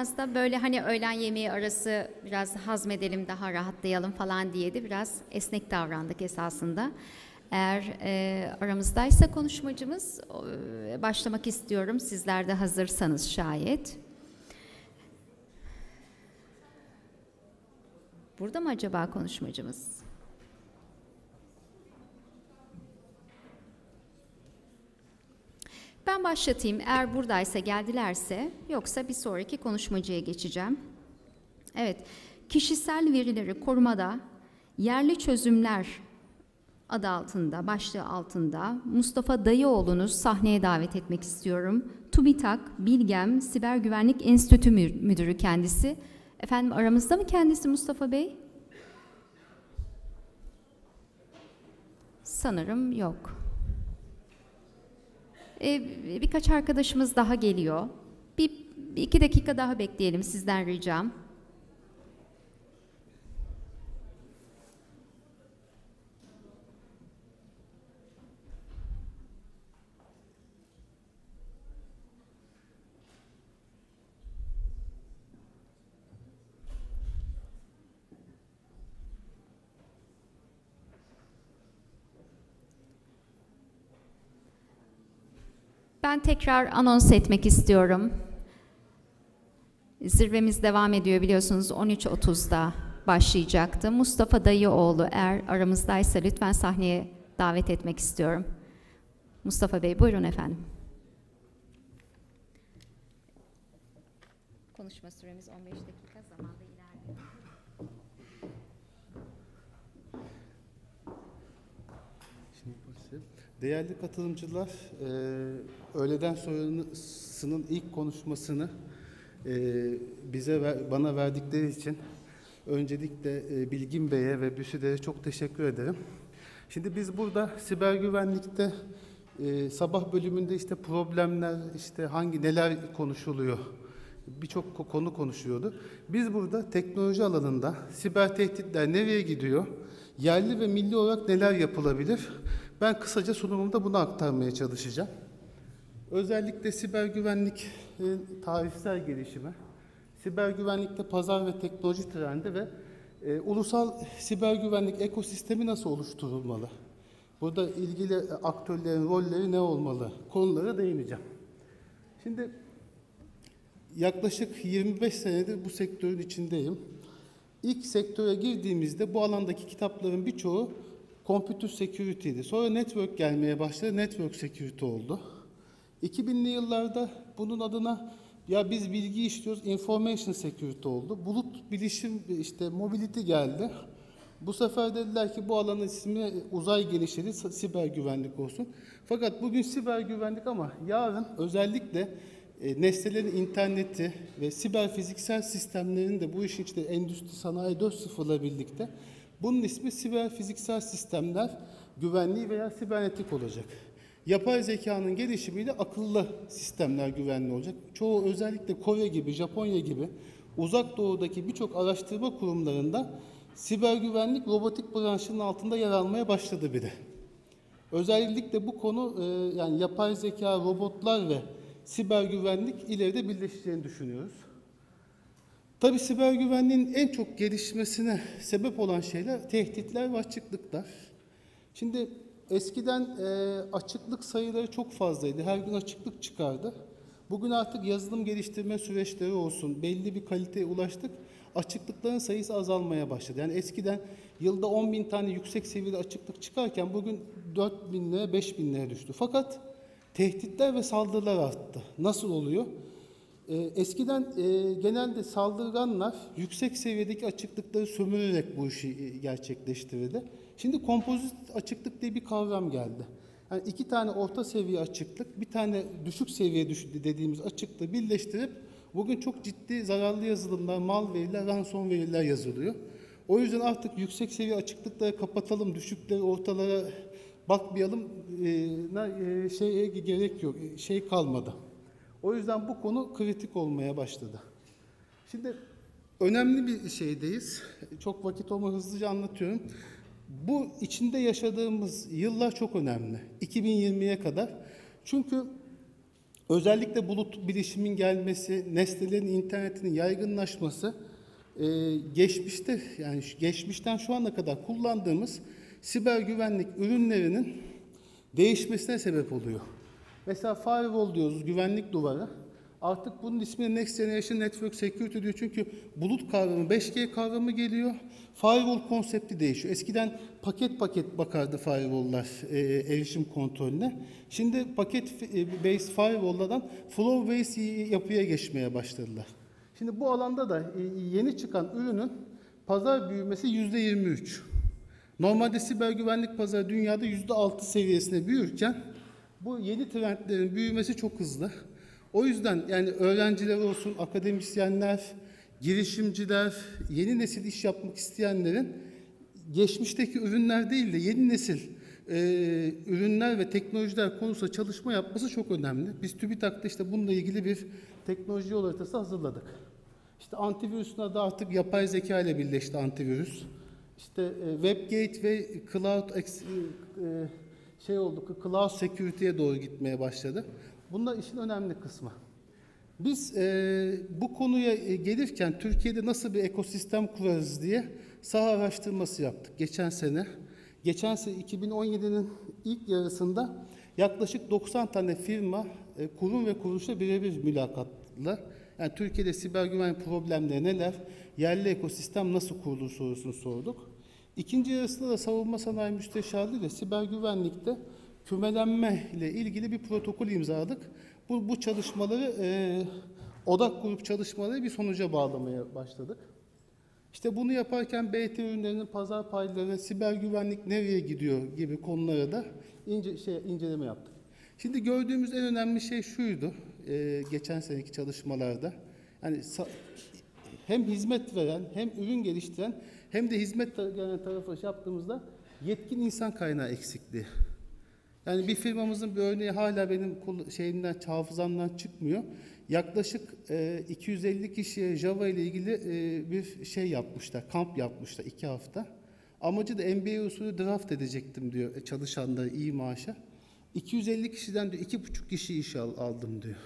biraz da böyle hani öğlen yemeği arası biraz hazmedelim, daha rahatlayalım falan diye de biraz esnek davrandık esasında. Eğer aramızdaysa konuşmacımız başlamak istiyorum. Sizler de hazırsanız şayet. Burada mı acaba konuşmacımız? Ben başlatayım. Eğer buradaysa, geldilerse, yoksa bir sonraki konuşmacıya geçeceğim. Evet, kişisel verileri korumada yerli çözümler adı altında, başlığı altında Mustafa Dayıoğlu'nu sahneye davet etmek istiyorum. TÜBİTAK Bilgem Siber Güvenlik Enstitüsü Müdürü kendisi. Efendim aramızda mı kendisi Mustafa Bey? Sanırım yok. Birkaç arkadaşımız daha geliyor. Bir iki dakika daha bekleyelim sizden ricam. Ben tekrar anons etmek istiyorum. Zirvemiz devam ediyor biliyorsunuz, 13.30'da başlayacaktı. Mustafa Dayıoğlu eğer aramızdaysa lütfen sahneye davet etmek istiyorum. Mustafa Bey buyurun efendim. Konuşma süremiz 15 dakika, zamanda ilerliyor. Değerli katılımcılar, öğleden sonrasının ilk konuşmasını bana verdikleri için öncelikle Bilgin Bey'e ve BÜSİAD'e çok teşekkür ederim. Şimdi biz burada siber güvenlikte sabah bölümünde işte problemler, işte neler konuşuluyor, birçok konu konuşuyordu. Biz burada teknoloji alanında siber tehditler nereye gidiyor, yerli ve milli olarak neler yapılabilir? Ben kısaca sunumumda bunu aktarmaya çalışacağım. Özellikle siber güvenlik tarihsel gelişimi, siber güvenlikte pazar ve teknoloji trendi ve ulusal siber güvenlik ekosistemi nasıl oluşturulmalı? Burada ilgili aktörlerin rolleri ne olmalı? Konulara değineceğim. Şimdi yaklaşık 25 senedir bu sektörün içindeyim. İlk sektöre girdiğimizde bu alandaki kitapların birçoğu Computer Security'ydi. Sonra Network gelmeye başladı, Network Security oldu. 2000'li yıllarda bunun adına ya biz bilgi işliyoruz, Information Security oldu. Bulut bilişim, işte mobility geldi. Bu sefer dediler ki bu alanın ismi uzay genişledi, siber güvenlik olsun. Fakat bugün siber güvenlik ama yarın özellikle nesnelerin interneti ve siber fiziksel sistemlerin de bu işin içinde Endüstri Sanayi 4.0'la birlikte bunun ismi siber fiziksel sistemler güvenliği veya sibernetik olacak. Yapay zekanın gelişimiyle akıllı sistemler güvenli olacak. Çoğu özellikle Kore gibi, Japonya gibi uzak doğudaki birçok araştırma kurumlarında siber güvenlik robotik branşının altında yer almaya başladı bile. Özellikle bu konu yani yapay zeka, robotlar ve siber güvenlik ileride birleşeceğini düşünüyoruz. Tabii siber güvenliğin en çok gelişmesine sebep olan şeyler tehditler ve açıklıklar. Şimdi eskiden açıklık sayıları çok fazlaydı. Her gün açıklık çıkardı. Bugün artık yazılım geliştirme süreçleri olsun, belli bir kaliteye ulaştık. Açıklıkların sayısı azalmaya başladı. Yani eskiden yılda 10.000 tane yüksek seviyede açıklık çıkarken bugün 4.000'lere, 5.000'lere düştü. Fakat tehditler ve saldırılar arttı. Nasıl oluyor? Eskiden genelde saldırganlar yüksek seviyedeki açıklıkları sömürerek bu işi gerçekleştirirdi. Şimdi kompozit açıklık diye bir kavram geldi. Yani iki tane orta seviye açıklık, bir tane düşük seviye dediğimiz açıklığı birleştirip bugün çok ciddi zararlı yazılımlar, malware'ler, ransomware'ler yazılıyor. O yüzden artık yüksek seviye açıklıkları kapatalım, düşükleri ortalara bakmayalım, gerek yok, kalmadı. O yüzden bu konu kritik olmaya başladı. Şimdi önemli bir şeydeyiz. Çok vakit olma hızlıca anlatıyorum. Bu içinde yaşadığımız yıllar çok önemli. 2020'ye kadar. Çünkü Özellikle bulut bilişimin gelmesi, nesnelerin internetinin yaygınlaşması geçmişte, yani geçmişten şu ana kadar kullandığımız siber güvenlik ürünlerinin değişmesine sebep oluyor. Mesela firewall diyoruz, güvenlik duvarı. Artık bunun ismi Next Generation Network Security diyor. Çünkü bulut kavramı, 5G kavramı geliyor. Firewall konsepti değişiyor. Eskiden paket paket bakardı firewall'lar erişim kontrolüne. Şimdi paket based firewall'lardan flow based yapıya geçmeye başladılar. Şimdi bu alanda da yeni çıkan ürünün pazar büyümesi %23. Normalde siber güvenlik pazarı dünyada %6 seviyesine büyürken bu yeni trendlerin büyümesi çok hızlı. O yüzden yani öğrenciler olsun, akademisyenler, girişimciler, yeni nesil iş yapmak isteyenlerin geçmişteki ürünler değil de yeni nesil ürünler ve teknolojiler konusunda çalışma yapması çok önemli. Biz TÜBİTAK'ta işte bununla ilgili bir teknoloji yol haritası hazırladık. İşte antivirüsün adı artık yapay zeka ile birleşti antivirüs. İşte Web Gateway, Cloud Security'ye doğru gitmeye başladı. Bunlar işin önemli kısmı. Biz bu konuya gelirken Türkiye'de nasıl bir ekosistem kurarız diye saha araştırması yaptık geçen sene. Geçen sene 2017'nin ilk yarısında yaklaşık 90 tane firma, kurum ve kuruluşla birebir mülakatla, yani Türkiye'de siber güvenlik problemleri neler, yerli ekosistem nasıl kurulur sorusunu sorduk. İkinci yarısında da savunma sanayi müsteşarlığı ile siber güvenlikte kümelenme ile ilgili bir protokol imzaladık. Bu çalışmaları, odak grup çalışmaları bir sonuca bağlamaya başladık. İşte bunu yaparken BT ürünlerinin pazar payları, siber güvenlik nereye gidiyor gibi konulara da inceleme yaptık. Şimdi gördüğümüz en önemli şey şuydu, geçen seneki çalışmalarda. Yani hem hizmet veren, hem ürün geliştiren, hem de hizmet gelen tarafa yaptığımızda yetkin insan kaynağı eksikliği. Yani bir firmamızın bir örneği hala benim hafızamdan çıkmıyor. Yaklaşık 250 kişiye Java ile ilgili bir şey yapmışlar, kamp yapmışlar 2 hafta. Amacı da MBA usulü draft edecektim diyor çalışanları iyi maaşa. 250 kişiden diyor 2,5 kişi iş aldım diyor.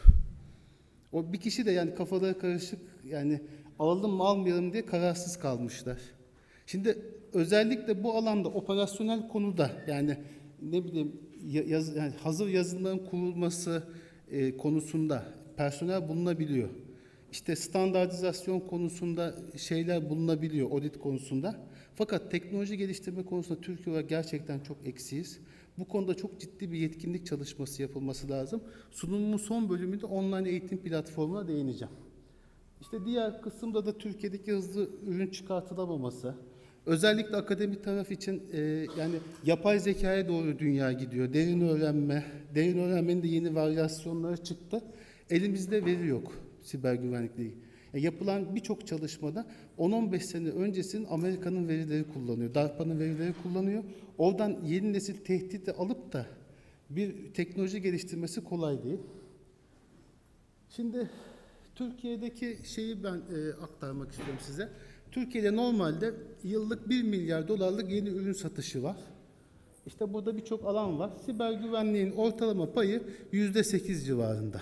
O bir kişi de yani kafaları karışık, yani alalım mı almayalım diye kararsız kalmışlar. Şimdi özellikle bu alanda operasyonel konuda, yani ne bileyim yani hazır yazılımların kurulması konusunda personel bulunabiliyor. İşte standartizasyon konusunda şeyler bulunabiliyor, audit konusunda. Fakat teknoloji geliştirme konusunda Türkiye olarak gerçekten çok eksiyiz. Bu konuda çok ciddi bir yetkinlik çalışması yapılması lazım. Sunumumun son bölümünde online eğitim platformuna değineceğim. İşte diğer kısımda da Türkiye'deki hızlı ürün çıkartılamaması. Özellikle akademik taraf için yani yapay zekaya doğru dünya gidiyor. Derin öğrenmenin de yeni varyasyonları çıktı. Elimizde veri yok siber güvenlikle ilgili. Yapılan birçok çalışmada 10-15 sene öncesinin Amerika'nın verileri kullanıyor, DARPA'nın verileri kullanıyor. Oradan yeni nesil tehdidi alıp da bir teknoloji geliştirmesi kolay değil. Şimdi Türkiye'deki şeyi ben aktarmak istiyorum size. Türkiye'de normalde yıllık 1 milyar dolarlık yeni ürün satışı var. İşte burada birçok alan var. Siber güvenliğin ortalama payı %8 civarında.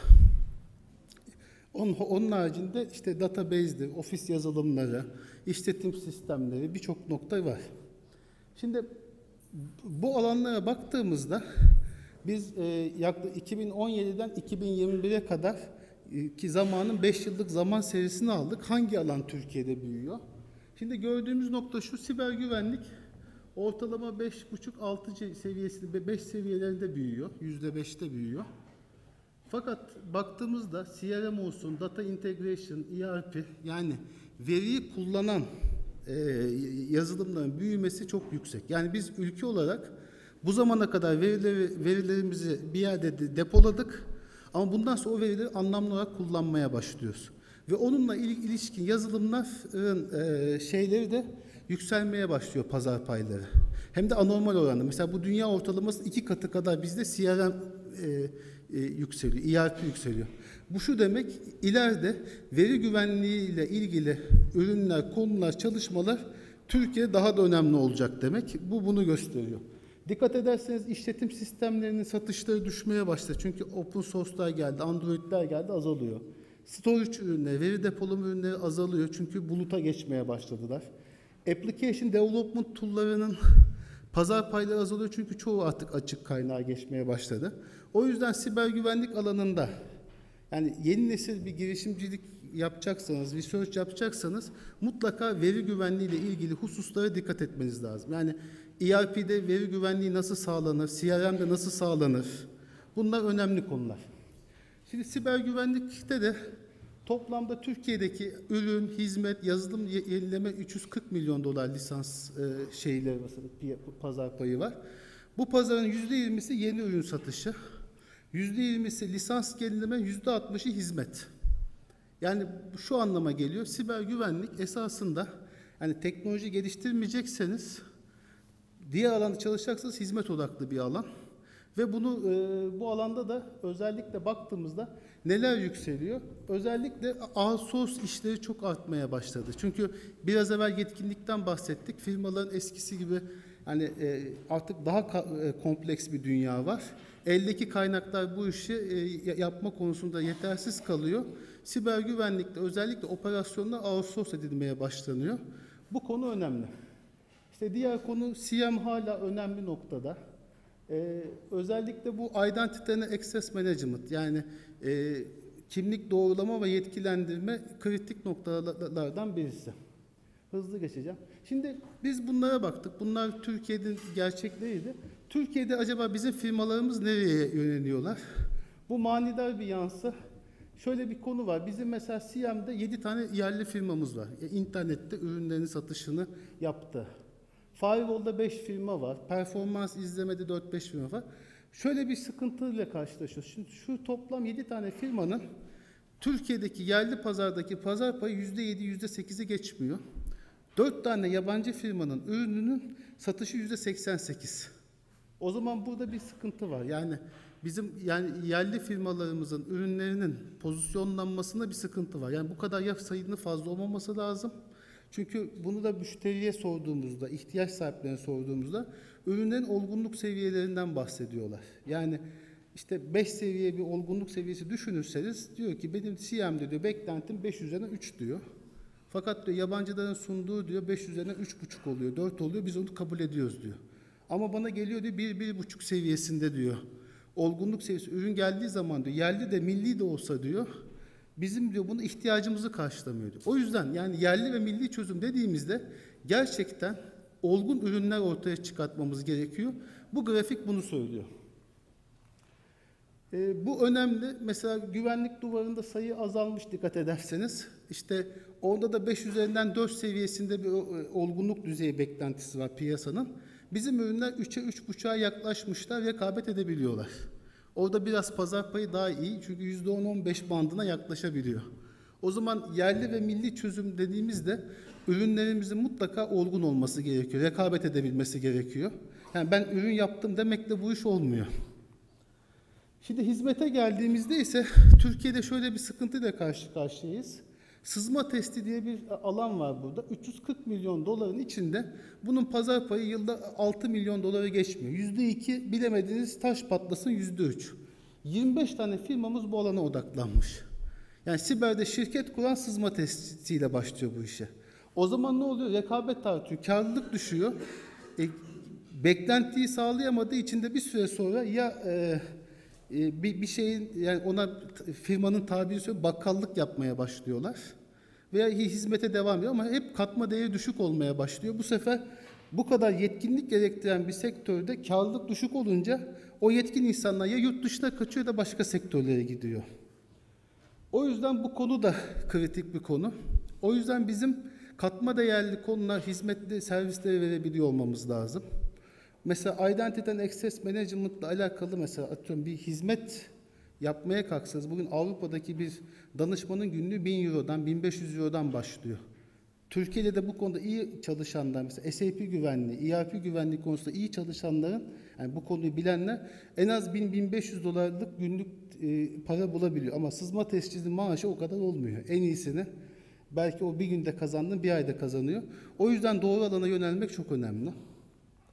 Onun haricinde işte database'dir, ofis yazılımları, işletim sistemleri, birçok nokta var. Şimdi bu alanlara baktığımızda biz yaklaşık 2017'den 2021'e kadar ki zamanın 5 yıllık zaman serisini aldık. Hangi alan Türkiye'de büyüyor? Şimdi gördüğümüz nokta şu: siber güvenlik ortalama 5,5-6 seviyesinde, 5 seviyelerinde büyüyor. %5'te büyüyor. Fakat baktığımızda CRM olsun, data integration, ERP, yani veriyi kullanan yazılımların büyümesi çok yüksek. Yani biz ülke olarak bu zamana kadar verilerimizi bir yerde depoladık ama bundan sonra o verileri anlamlı olarak kullanmaya başlıyoruz. Ve onunla ilişkin yazılımların şeyleri de yükselmeye başlıyor, pazar payları. Hem de anormal oranda. Mesela bu dünya ortalaması 2 katı kadar bizde CRM yükseliyor, ERP yükseliyor. Bu şu demek: ileride veri güvenliği ile ilgili ürünler, konular, çalışmalar Türkiye daha da önemli olacak demek. Bu bunu gösteriyor. Dikkat ederseniz işletim sistemlerinin satışları düşmeye başladı. Çünkü open source'lar geldi, Android'ler geldi, azalıyor. Storage ürünleri, veri depolama ürünleri azalıyor çünkü buluta geçmeye başladılar. Application development tool'larının pazar payları azalıyor çünkü çoğu artık açık kaynağa geçmeye başladı. O yüzden siber güvenlik alanında yani yeni nesil bir girişimcilik yapacaksanız, research yapacaksanız mutlaka veri güvenliği ile ilgili hususlara dikkat etmeniz lazım. Yani ERP'de veri güvenliği nasıl sağlanır, CRM'de nasıl sağlanır? Bunlar önemli konular. Şimdi siber güvenlikte de toplamda Türkiye'deki ürün, hizmet, yazılım yenileme 340 milyon dolar lisans şeyleri mesela pazar payı var. Bu pazarın %20'si yeni ürün satışı, %20'si lisans yenileme, %60'ı hizmet. Yani şu anlama geliyor. Siber güvenlik esasında yani teknoloji geliştirmeyecekseniz diğer alanda çalışacaksanız hizmet odaklı bir alan. Ve bunu bu alanda da özellikle baktığımızda neler yükseliyor? Özellikle outsource işleri çok artmaya başladı. Çünkü biraz evvel yetkinlikten bahsettik. Firmaların eskisi gibi hani artık daha kompleks bir dünya var. Eldeki kaynaklar bu işi yapma konusunda yetersiz kalıyor. Siber güvenlikte özellikle operasyonlar outsource edilmeye başlanıyor. Bu konu önemli. İşte diğer konu CM hala önemli noktada. Özellikle bu Identity and Access Management yani kimlik doğrulama ve yetkilendirme kritik noktalardan birisi. Hızlı geçeceğim. Şimdi biz bunlara baktık. Bunlar Türkiye'nin gerçekleriydi. Türkiye'de acaba bizim firmalarımız nereye yöneliyorlar? Bu manidar bir yansı. Şöyle bir konu var. Bizim mesela CM'de 7 tane yerli firmamız var. İnternette ürünlerin satışını yaptı. Firewall'da 5 firma var. Performans izlemede 4-5 firma var. Şöyle bir sıkıntıyla karşılaşıyoruz. Şimdi şu toplam 7 tane firmanın Türkiye'deki yerli pazardaki pazar payı %7, %8'i geçmiyor. 4 tane yabancı firmanın ürününün satışı %88. O zaman burada bir sıkıntı var. Yani bizim yani yerli firmalarımızın ürünlerinin pozisyonlanmasında bir sıkıntı var. Yani bu kadar sayının fazla olmaması lazım. Çünkü bunu da müşteriye sorduğumuzda, ihtiyaç sahiplerine sorduğumuzda ürünlerin olgunluk seviyelerinden bahsediyorlar. Yani işte 5 seviye bir olgunluk seviyesi düşünürseniz diyor ki benim CM'de diyor beklentim 5 üzerinden 3 diyor. Fakat diyor yabancıların sunduğu diyor 5 üzerinden 3,5 oluyor, 4 oluyor biz onu kabul ediyoruz diyor. Ama bana geliyor diyor 1-1,5 seviyesinde diyor. Olgunluk seviyesi ürün geldiği zaman diyor yerli de milli de olsa diyor bizim diyor bunu ihtiyacımızı karşılamıyor diyor. O yüzden yani yerli ve milli çözüm dediğimizde gerçekten olgun ürünler ortaya çıkartmamız gerekiyor. Bu grafik bunu söylüyor. Bu önemli. Mesela güvenlik duvarında sayı azalmış dikkat ederseniz. İşte orada da 5 üzerinden 4 seviyesinde bir olgunluk düzeyi beklentisi var piyasanın. Bizim ürünler 3'e 3,5'a yaklaşmışlar, rekabet edebiliyorlar. Orada biraz pazar payı daha iyi çünkü %10-15 bandına yaklaşabiliyor. O zaman yerli ve milli çözüm dediğimizde ürünlerimizin mutlaka olgun olması gerekiyor, rekabet edebilmesi gerekiyor. Yani ben ürün yaptım demekle bu iş olmuyor. Şimdi hizmete geldiğimizde ise Türkiye'de şöyle bir sıkıntıyla karşı karşıyayız. Sızma testi diye bir alan var burada. 340 milyon doların içinde bunun pazar payı yılda 6 milyon doları geçmiyor. %2 bilemediğiniz taş patlasın %3. 25 tane firmamız bu alana odaklanmış. Yani siberde şirket kuran sızma testiyle başlıyor bu işe. O zaman ne oluyor? Rekabet artıyor, karlılık düşüyor. Beklentiyi sağlayamadığı için de bir süre sonra ya bir şeyin yani ona firmanın tabiri söylüyor bakkallık yapmaya başlıyorlar veya hizmete devam ediyor ama hep katma değeri düşük olmaya başlıyor. Bu sefer bu kadar yetkinlik gerektiren bir sektörde karlılık düşük olunca o yetkin insanlar ya yurt dışına kaçıyor da başka sektörlere gidiyor. O yüzden bu konu da kritik bir konu. O yüzden bizim katma değerli konular, hizmetli servisleri verebiliyor olmamız lazım. Mesela Identity and Access Management ile alakalı mesela atıyorum bir hizmet yapmaya kalksanız bugün Avrupa'daki bir danışmanın günlüğü 1000 Euro'dan 1500 Euro'dan başlıyor. Türkiye'de de bu konuda iyi çalışanlar mesela SAP güvenliği, ERP güvenliği konusunda iyi çalışanların yani bu konuyu bilenler en az 1000-1500 dolarlık günlük para bulabiliyor. Ama sızma testçisinin maaşı o kadar olmuyor. En iyisini belki o bir günde kazandığını bir ayda kazanıyor. O yüzden doğru alana yönelmek çok önemli.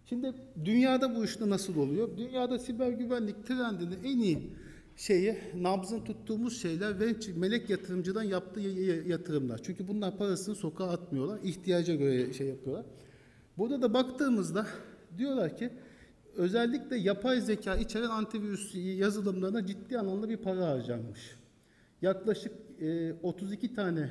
Şimdi dünyada bu iş nasıl oluyor? Dünyada siber güvenlik trendini en iyi nabzını tuttuğumuz şeyler melek yatırımcıdan yaptığı yatırımlar. Çünkü bunlar parasını sokağa atmıyorlar. İhtiyaca göre şey yapıyorlar. Burada da baktığımızda diyorlar ki özellikle yapay zeka içeren antivirüs yazılımlarına ciddi anlamda bir para harcanmış. Yaklaşık 32 tane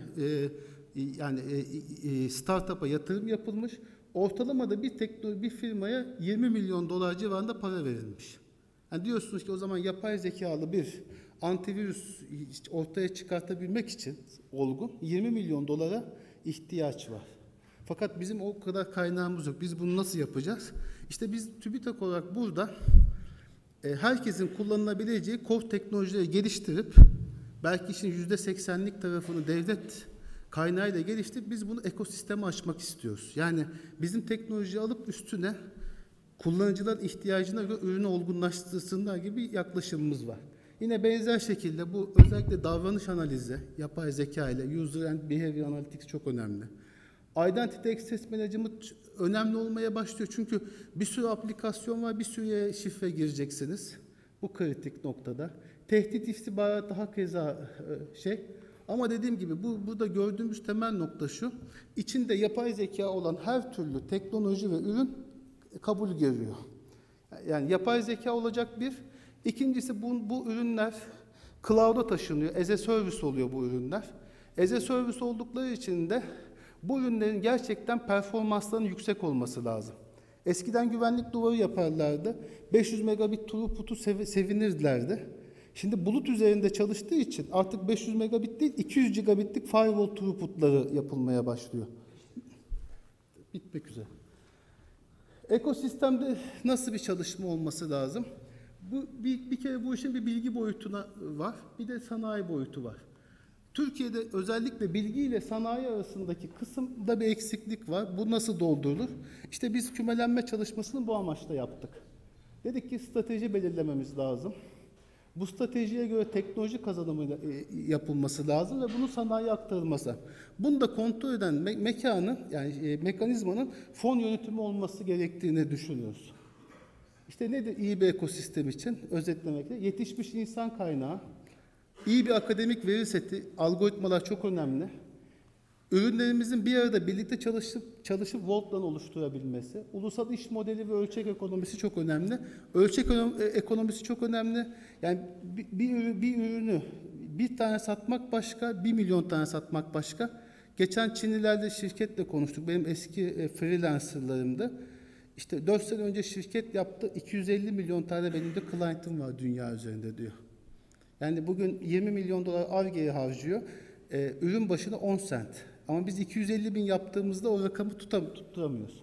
startup'a yatırım yapılmış. Ortalamada bir firmaya 20 milyon dolar civarında para verilmiş. Yani diyorsunuz ki o zaman yapay zekalı bir antivirüs ortaya çıkartabilmek için olgun 20 milyon dolara ihtiyaç var. Fakat bizim o kadar kaynağımız yok. Biz bunu nasıl yapacağız? İşte biz TÜBİTAK olarak burada herkesin kullanılabileceği core teknolojileri geliştirip belki işin %80'lik tarafını devlet kaynağıyla geliştirip biz bunu ekosisteme açmak istiyoruz. Yani bizim teknolojiyi alıp üstüne kullanıcıların ihtiyacına göre ürünü olgunlaştırsınlar gibi bir yaklaşımımız var. Yine benzer şekilde bu özellikle davranış analizi, yapay zeka ile user and behavior analytics çok önemli. Identity Access Management önemli olmaya başlıyor. Çünkü bir sürü aplikasyon var, bir sürü şifre gireceksiniz. Bu kritik noktada. Tehdit istihbarat daha keza Ama dediğim gibi burada gördüğümüz temel nokta şu. İçinde yapay zeka olan her türlü teknoloji ve ürün kabul görüyor. Yani yapay zeka olacak bir. İkincisi bu ürünler cloud'a taşınıyor. As a service oluyor bu ürünler. As a service oldukları için de bu ürünlerin gerçekten performanslarının yüksek olması lazım. Eskiden güvenlik duvarı yaparlardı. 500 megabit throughput'u sevinirlerdi. Şimdi bulut üzerinde çalıştığı için artık 500 megabit değil 200 gigabitlik firewall throughput'ları yapılmaya başlıyor. Bitmek üzere. Ekosistemde nasıl bir çalışma olması lazım? Bir kere bu işin bir bilgi boyutuna var, bir de sanayi boyutu var. Türkiye'de özellikle bilgi ile sanayi arasındaki kısımda bir eksiklik var. Bu nasıl doldurulur? İşte biz kümelenme çalışmasını bu amaçla yaptık. Dedik ki strateji belirlememiz lazım. Bu stratejiye göre teknoloji kazanımı yapılması lazım ve bunun sanayiye aktarılması. Bunu da kontrol eden mekanizmanın fon yönetimi olması gerektiğini düşünüyoruz. İşte nedir iyi bir ekosistem için? Özetlemekle yetişmiş insan kaynağı, iyi bir akademik veri seti, algoritmalar çok önemli. Ürünlerimizin bir arada birlikte çalışıp Vault'la oluşturabilmesi, ulusal iş modeli ve ölçek ekonomisi çok önemli. Ölçek ekonomisi çok önemli. Yani bir ürünü bir tane satmak başka, 1 milyon tane satmak başka. Geçen Çinlilerle şirketle konuştuk. Benim eski freelancerlarımdı. İşte 4 sene önce şirket yaptı. 250 milyon tane benim de client'ım var dünya üzerinde diyor. Yani bugün 20 milyon dolar Ar-Ge'ye harcıyor. Ürün başına 10 sent. Ama biz 250 bin yaptığımızda o rakamı tutturamıyoruz.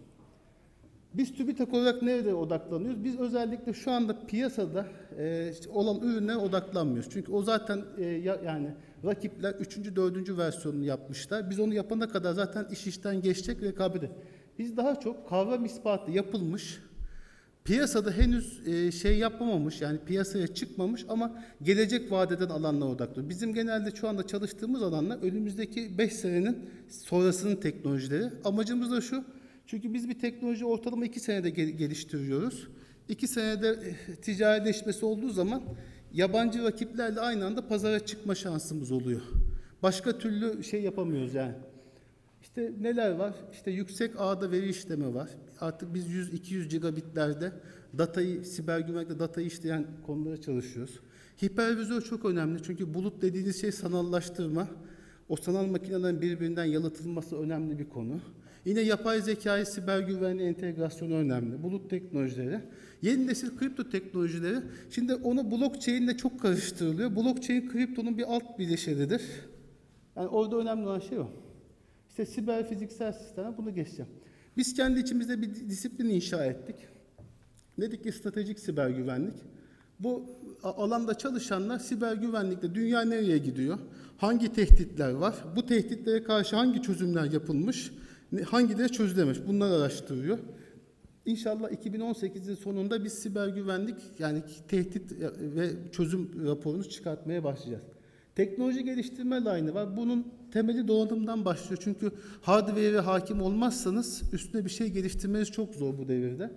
Biz TÜBİTAK olarak nerede odaklanıyoruz? Biz özellikle şu anda piyasada olan ürünlere odaklanmıyoruz. Çünkü o zaten yani rakipler 3. 4. versiyonunu yapmışlar. Biz onu yapana kadar zaten iş işten geçecek rekabet. Biz daha çok kavram ispatı yapılmış, piyasada henüz yapamamış, yani piyasaya çıkmamış ama gelecek vaat eden alanlara odaklı. Bizim genelde şu anda çalıştığımız alanlar önümüzdeki 5 senenin sonrasının teknolojileri. Amacımız da şu, çünkü biz bir teknoloji ortalama 2 senede geliştiriyoruz. 2 senede ticarileşmesi olduğu zaman yabancı rakiplerle aynı anda pazara çıkma şansımız oluyor. Başka türlü yapamıyoruz yani. İşte neler var? İşte yüksek ağda veri işleme var. Artık biz 100-200 gigabitlerde siber güvenlikle datayı işleyen konulara çalışıyoruz. Hipervizör çok önemli çünkü bulut dediğiniz şey sanallaştırma. O sanal makinelerin birbirinden yalıtılması önemli bir konu. Yine yapay zekayı siber güvenliğe entegrasyonu önemli. Bulut teknolojileri. Yeni nesil kripto teknolojileri. Şimdi onu blockchain ile çok karıştırılıyor. Blockchain kriptonun bir alt bileşenidir. Yani orada önemli olan şey o. İşte siber fiziksel sistemler, bunu geçeceğim. Biz kendi içimizde bir disiplin inşa ettik. Dedik ki stratejik siber güvenlik. Bu alanda çalışanlar siber güvenlikte dünya nereye gidiyor? Hangi tehditler var? Bu tehditlere karşı hangi çözümler yapılmış? Hangileri çözülememiş? Bunları araştırıyor. İnşallah 2018'in sonunda biz siber güvenlik yani tehdit ve çözüm raporunu çıkartmaya başlayacağız. Teknoloji geliştirme line'ı var. Bunun temeli donanımdan başlıyor. Çünkü hardware'e hakim olmazsanız üstüne bir şey geliştirmeniz çok zor bu devirde.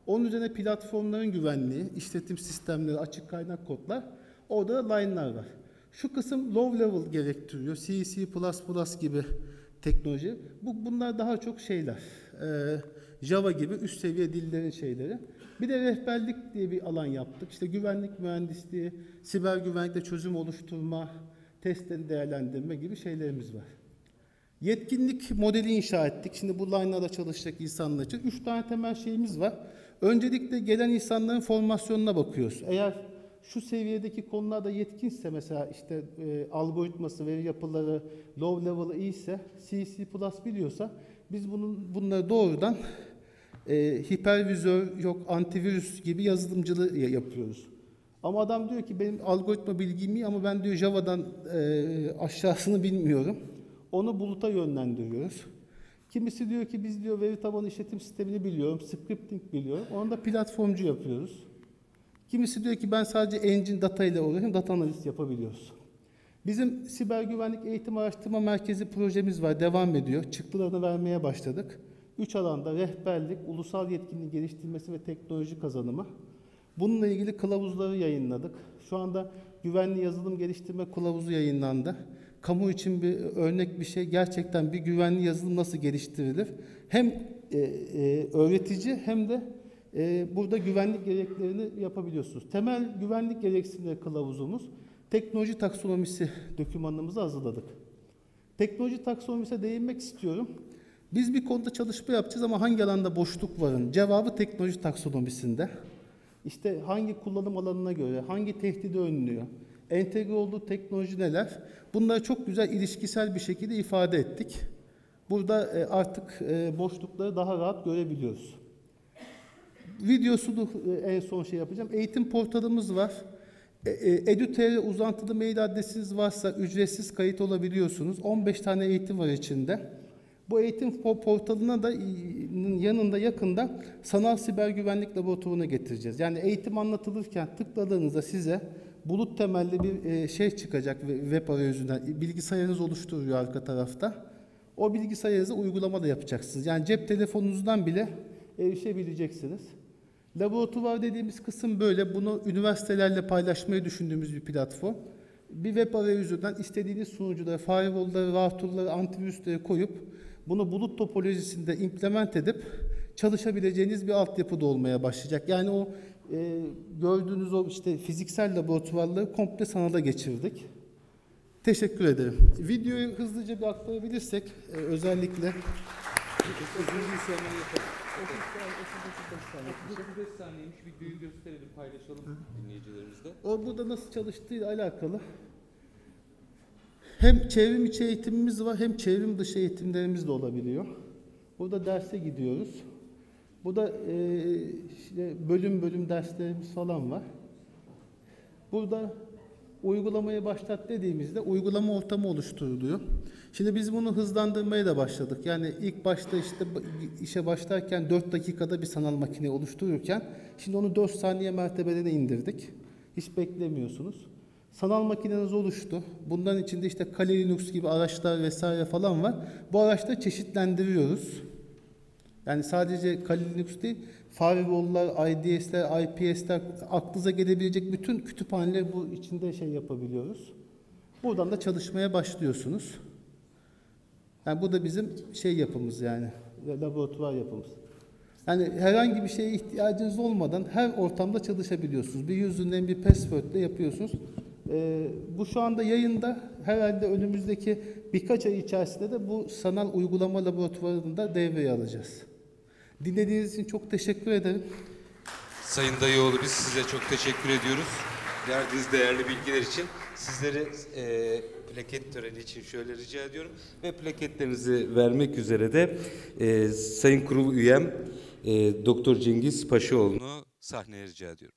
Onun üzerine platformların güvenliği, işletim sistemleri, açık kaynak kodlar. Orada da line'lar var. Şu kısım low level gerektiriyor. C, C++ gibi teknoloji. Bunlar daha çok şeyler. Java gibi üst seviye dillerin şeyleri. Bir de rehberlik diye bir alan yaptık. İşte güvenlik mühendisliği, siber güvenlikte çözüm oluşturma, testleri değerlendirme gibi şeylerimiz var. Yetkinlik modeli inşa ettik. Şimdi bu line'larda çalışacak insanlar için 3 tane temel şeyimiz var. Öncelikle gelen insanların formasyonuna bakıyoruz. Eğer şu seviyedeki konularda yetkinse, mesela işte algoritması, veri yapıları, low level'ı iyiyse, C++ biliyorsa biz bunları doğrudan hipervizör, yok antivirüs gibi yazılımcılığı yapıyoruz. Ama adam diyor ki benim algoritma bilgim iyi ama ben diyor Java'dan aşağısını bilmiyorum. Onu buluta yönlendiriyoruz. Kimisi diyor ki biz diyor veri tabanı işletim sistemini biliyorum, scripting biliyorum. Onu da platformcu yapıyoruz. Kimisi diyor ki ben sadece engine data ile uğraşıyorum, data analist yapabiliyoruz. Bizim siber güvenlik eğitim araştırma merkezi projemiz var, devam ediyor. Çıktılarını vermeye başladık. 3 alanda rehberlik, ulusal yetkinliği geliştirmesi ve teknoloji kazanımı. Bununla ilgili kılavuzları yayınladık. Şu anda güvenli yazılım geliştirme kılavuzu yayınlandı. Kamu için bir örnek bir şey, gerçekten bir güvenli yazılım nasıl geliştirilir? Hem öğretici hem de burada güvenlik gereklerini yapabiliyorsunuz. Temel güvenlik gereksinimleri kılavuzumuz, teknoloji taksonomisi dokümanımızı hazırladık. Teknoloji taksonomisine değinmek istiyorum. Biz bir konuda çalışma yapacağız ama hangi alanda boşluk varın? Cevabı teknoloji taksonomisinde. İşte hangi kullanım alanına göre, hangi tehdidi önlüyor, entegre olduğu teknoloji neler? Bunları çok güzel ilişkisel bir şekilde ifade ettik. Burada artık boşlukları daha rahat görebiliyoruz. Videosunu en son şey yapacağım. Eğitim portalımız var. Edu.tr uzantılı mail adresiniz varsa ücretsiz kayıt olabiliyorsunuz. 15 tane eğitim var içinde. Bu eğitim portalına da yanında yakında sanal siber güvenlik laboratuvarına getireceğiz. Yani eğitim anlatılırken tıkladığınızda size bulut temelli bir şey çıkacak web arayüzünden. Bilgisayarınız oluşturuyor arka tarafta. O bilgisayarınıza uygulama da yapacaksınız. Yani cep telefonunuzdan bile erişebileceksiniz. Laboratuvar dediğimiz kısım böyle. Bunu üniversitelerle paylaşmayı düşündüğümüz bir platform. Bir web arayüzünden istediğiniz sunucuları, firewall'ları, router'ları, antivirüsleri koyup bunu bulut topolojisinde implement edip çalışabileceğiniz bir altyapıda olmaya başlayacak. Yani o gördüğünüz o işte fiziksel laboratuvarları komple sanala geçirdik. Teşekkür ederim. Videoyu hızlıca bir aktarabilirsek özellikle 35 saniyeymiş, videoyu gösterelim, paylaşalım dinleyicilerimizle. O burada nasıl çalıştığıyla alakalı. Hem çevrim içi eğitimimiz var, hem çevrim dışı eğitimlerimiz de olabiliyor. Burada derse gidiyoruz. Burada işte bölüm bölüm derslerimiz falan var. Burada uygulamayı başlat dediğimizde uygulama ortamı oluşturuluyor. Şimdi biz bunu hızlandırmaya da başladık. Yani ilk başta işte işe başlarken 4 dakikada bir sanal makine oluştururken şimdi onu 4 saniye mertebelerine indirdik. Hiç beklemiyorsunuz. Sanal makineniz oluştu. Bunların içinde işte Kali Linux gibi araçlar vesaire falan var. Bu araçları çeşitlendiriyoruz. Yani sadece Kali Linux değil, firewall'lar, IDS'ler, IPS'ler, aklınıza gelebilecek bütün kütüphaneleri bu içinde şey yapabiliyoruz. Buradan da çalışmaya başlıyorsunuz. Yani bu da bizim şey yapımız, yani laboratuvar yapımız. Yani herhangi bir şeye ihtiyacınız olmadan her ortamda çalışabiliyorsunuz. Bir username, bir password ile yapıyorsunuz. Bu şu anda yayında, herhalde önümüzdeki birkaç ay içerisinde de bu sanal uygulama laboratuvarını da devreye alacağız. Dinlediğiniz için çok teşekkür ederim. Sayın Dayıoğlu, biz size çok teşekkür ediyoruz. Verdiğiniz değerli bilgiler için. Sizleri plaket töreni için şöyle rica ediyorum. Ve plaketlerinizi vermek üzere de Sayın Kurul Üyem Doktor Cengiz Paşaoğlu'nu sahneye rica ediyorum.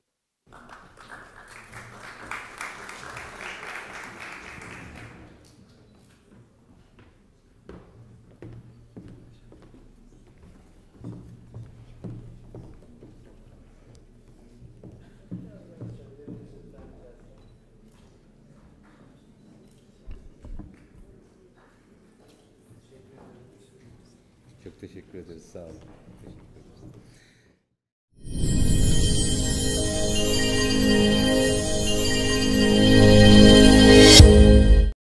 Çok teşekkür ederiz. Sağ olun.